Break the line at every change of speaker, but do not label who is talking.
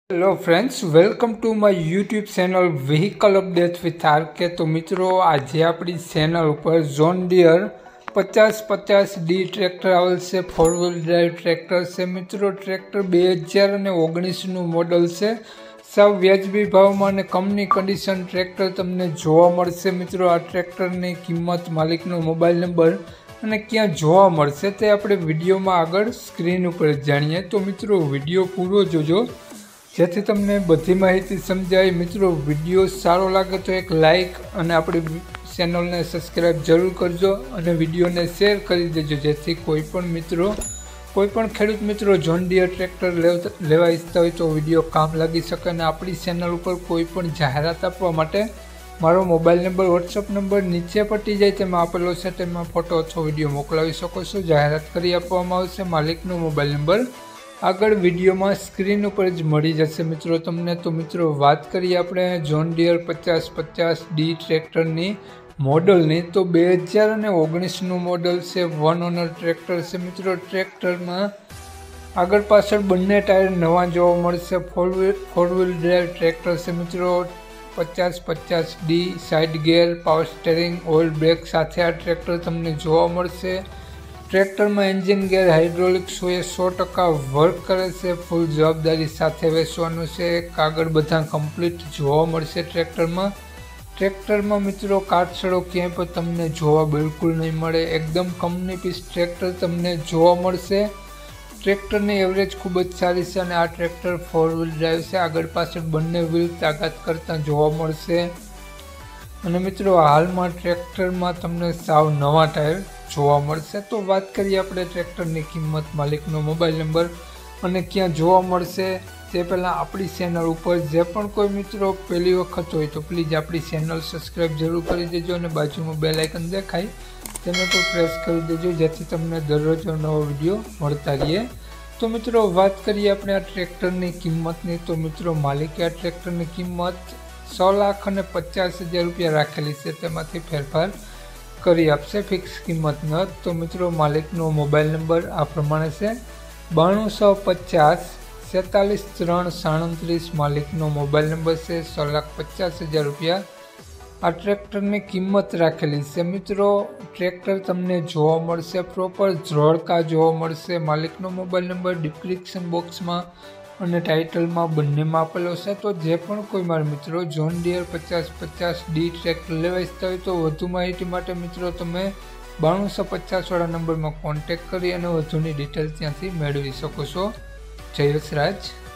Hello friends, welcome to my YouTube channel vehicle update with RK. तो मित्रों, आज अपनी चैनल पर जॉन डियर 5050D ट्रेक्टर आवेल से 4 व्हील ड्राइव ट्रेक्टर से। मित्रों, ट्रेक्टर 2019 मॉडल से साव व्याजबी भाव में कंपनी कंडीशन ट्रेक्टर तमने जोवा मळशे। मित्रों, आ ट्रेक्टर की किंमत, मालिकनो मोबाइल नंबर અને ક્યાં જોવા મળશે તે આપણે વિડીયોમાં આગળ સ્ક્રીન ઉપર જાણીએ। તો મિત્રો, વિડીયો પૂરો જોજો જેથી તમને બધી માહિતી સમજાય। મિત્રો, વિડીયો સારો લાગે તો એક લાઇક અને આપણી ચેનલને સબસ્ક્રાઈબ જરૂર કરજો અને વિડીયોને શેર કરી દેજો જેથી કોઈપણ ખેડૂત મિત્રો જોન ડિયર ટ્રેક્ટર લેવા ઈચ્છતા હોય તો વિડીયો કામ લાગી શકે। અને આપણી ચેનલ ઉપર કોઈપણ જાહેરાત આપવા માટે મારો મોબાઈલ નંબર, વોટ્સઅપ નંબર નીચે પટી જાય તેમાં આપેલો છે, તેમાં ફોટો અથવા વિડીયો મોકલાવી શકો છો। જાહેરાત કરી આપવામાં આવશે। માલિકનો મોબાઈલ નંબર આગળ વિડીયોમાં સ્ક્રીન ઉપર જ મળી જશે મિત્રો તમને। તો મિત્રો, વાત કરીએ આપણે જોન ડિયર 5050D ટ્રેક્ટરની મોડલની, તો 2019 મોડલ છે, 1 ઓનર ટ્રેક્ટર છે। મિત્રો, ટ્રેક્ટરમાં આગળ પાછળ બંને ટાયર નવા જોવા મળશે। 4 વ્હીલ ડ્રાઈવ ટ્રેક્ટર છે। મિત્રો, 5050D side gear, power steering, oil brake સાથે આ ટ્રેક્ટર તમને જોવા મળશે। ટ્રેક્ટરમાં એન્જિન ગેર હાઇડ્રોલિક 100% વર્ક કરે છે। ફૂલ જવાબદારી સાથે વેચવાનું છે। કાગળ બધા કમ્પ્લીટ જોવા મળશે ટ્રેક્ટરમાં। મિત્રો, કાટછડો ક્યાંય પણ તમને જોવા બિલકુલ નહીં મળે। એકદમ કંપની પીસ ટ્રેક્ટર તમને જોવા મળશે। ટ્રેક્ટરની એવરેજ ખૂબ જ સારી છે અને આ ટ્રેક્ટર 4 વ્હીલ ડ્રાઈવ છે। આગળ પાછળ બંને વ્હીલ તાકાત કરતાં જોવા મળશે। અને મિત્રો, હાલમાં ટ્રેક્ટરમાં તમને સાવ નવા ટાયર જોવા મળશે। તો વાત કરીએ આપણે ટ્રેક્ટરની કિંમત, માલિકનો મોબાઈલ નંબર અને ક્યાં જોવા મળશે તે પહેલાં આપણી ચેનલ ઉપર જે પણ કોઈ મિત્રો પહેલી વખત હોય તો પ્લીઝ આપણી ચેનલ સબસ્ક્રાઈબ જરૂર કરી દેજો અને બાજુમાં બેલ આઇકન દેખાય તેને તો પ્રેસ કરી દેજો જેથી તમને દરરોજ નવો વિડીયો મળતા રહે। તો મિત્રો, વાત કરીએ આપણે આ ટ્રેક્ટરની કિંમતની, તો મિત્રો માલિકે આ ટ્રેક્ટરની કિંમત 6,50,000 રૂપિયા રાખેલી છે, તેમાંથી ફેરફાર કરી આપશે, ફિક્સ કિંમત ન। તો મિત્રો, માલિકનો મોબાઈલ નંબર આ પ્રમાણે છે 9250 47337। માલિકનો મોબાઈલ નંબર છે। 6,50,000 રૂપિયા આ ટ્રેક્ટરની કિંમત રાખેલી છે। મિત્રો, ટ્રેક્ટર તમને જોવા મળશે પ્રોપર ધ્રોળકા જોવા મળશે। માલિકનો મોબાઈલ નંબર ડિસ્ક્રિપ્શન બોક્સમાં અને ટાઇટલમાં બંનેમાં આપેલો છે। તો જે પણ કોઈ મારા મિત્રો જોન ડિયર 5050D ટ્રેક્ટર લેવા ઈચ્છતા હોય તો વધુ માહિતી માટે મિત્રો તમે 9250 વાળા નંબરમાં કોન્ટેક્ટ કરી અને વધુની ડિટેલ ત્યાંથી મેળવી શકો છો। જય યશરાજ।